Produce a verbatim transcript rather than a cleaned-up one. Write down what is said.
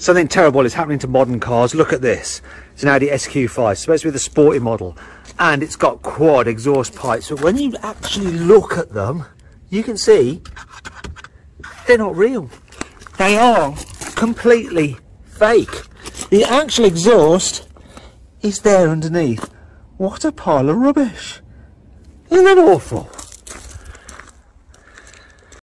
Something terrible is happening to modern cars. Look at this. It's an Audi S Q five, supposed to be the sporty model, and it's got quad exhaust pipes, but when you actually look at them, you can see they're not real. They are completely fake. The actual exhaust is there underneath. What a pile of rubbish. Isn't that awful?